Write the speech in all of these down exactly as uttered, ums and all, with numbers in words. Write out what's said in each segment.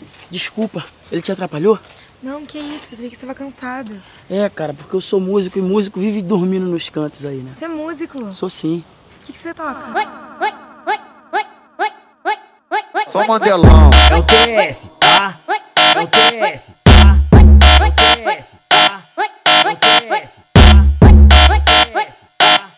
Desculpa, ele te atrapalhou? Não, que isso, percebi que você estava cansado. É, cara, porque eu sou músico e músico vive dormindo nos cantos aí, né? Você é músico? Sou sim. O que, que você toca? Só Mandelão. É o T S, tá? É o T S, tá? É o T S, tá? É o T S, tá? É o T S, tá?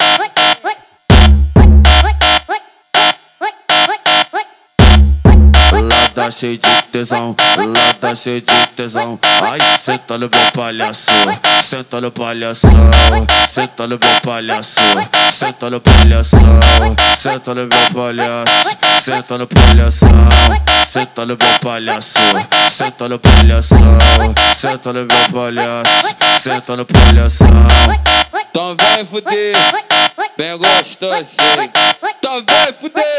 Lá tá cheio de tesão, lá tá cheio de tesão. Ai, senta no meu palhaço, senta no palhação, senta no meu palhaço, senta no palhação, senta no meu palhaço, senta no palhação, senta no meu palhaço, senta no palhação, senta no meu palhaço, senta no palhação. Então vai fuder, bem gostosinho. Então vai fuder,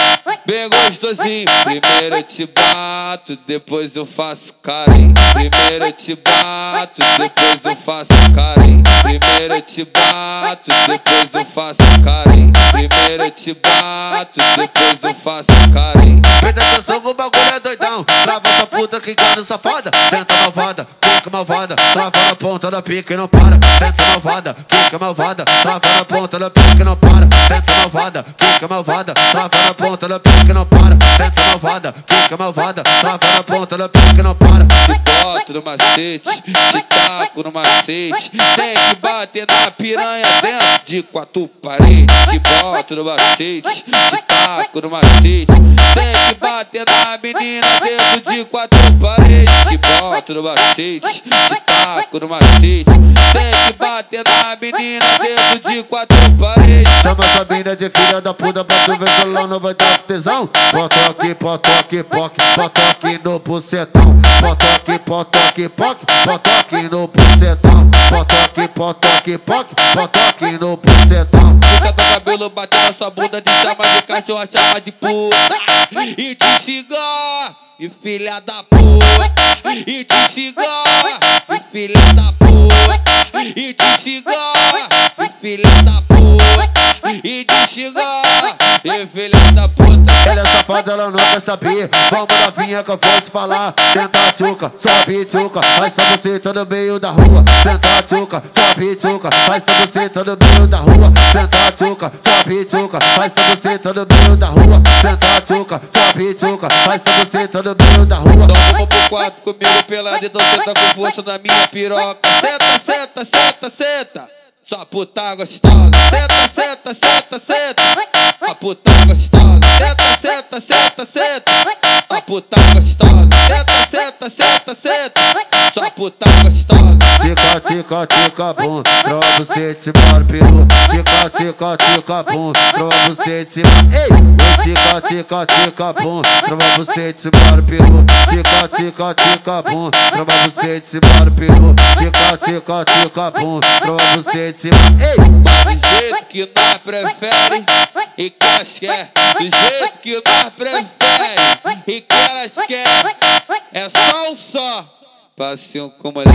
bem gostosinho. Primeiro eu te bato, depois eu faço carinho. Primeiro eu te bato, depois eu faço carinho. Primeiro eu te bato, depois eu faço carinho. Primeiro eu te bato, depois eu faço carinho. Presta atenção que o bagulho é doidão. Trava essa puta que cana safada. Senta malvada, pica malvada. Trava na ponta da pica e não para. Senta malvada, pica malvada. Trava na ponta da pica e não para. Senta malvada, pica malvada. Trava na ponta da pica e não para. Senta malvada, pica malvada. Trava na ponta da pica e não para. Te boto no macete, te taco no macete. Tem que bater na piranha dentro de quatro paredes. Te boto no macete, te taco no macete. Tem que bater na menina dentro de quatro paredes. Te boto no macete, te taco no macete. Tem que bater na menina dentro de quatro paredes. Chama essa mina de filha da puta pra tu ver se ela não vai dar tesão. Bota aqui, bota aqui, poque, bota aqui no bucetão. Bota aqui, bota aqui, poque, bota aqui no bucetão. Bota aqui, bota aqui, poque, bota aqui no bucetão. Puxa teu cabelo, bate na sua bunda, te chama de cachorra, chama de puta. E te cigarra, e filha da puta. E te cigarra, e filha da puta. E te cigarra, e filha da puta. E te cigarra, e filha da puta. Ela é safada, ela não quer saber. Vamos novinha que eu vou te falar. Tenta a tchuca, sobe tchuca. Faz só você tá no meio da rua. Tenta a tchuca, sobe tchuca. Faz só você tá no meio da rua. Tenta a tchuca, sobe tchuca. Faz só você tá no meio da rua. Tenta a tchuca, sobe tchuca. Faz só você tá no meio da rua. Então vamos pro quarto comigo pelado. Então senta com força na minha piroca. Senta, senta, senta, senta. Só puta gostosa. Senta, senta, senta, senta. A puta gostosa. Senta, senta, senta, senta. A puta gostosa. Senta, senta, senta, senta. Só puta gostosa. Tica, tica, tica, bum. Pra você te mora peru. Tica, tica, tica, bum. Pra você te mora. Ei! Tica, tica, tica, bum. Pra você te mora peru. Tica, tica, tica, bum. Pra você te mora peru. Tica, tica, tica, bum. Pra você te mora. Ei! Mas do jeito que nós prefere e que elas quer. Do jeito que nós prefere e que elas quer. É só um só. Passinho com mulher.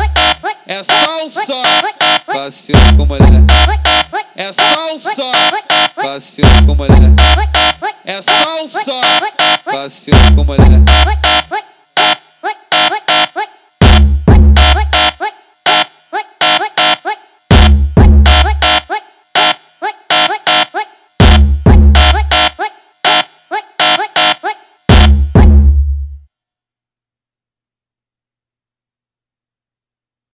É só um só. Passinho com mulher. É só um só. Passinho com mulher. É só um só. Passinho com mulher.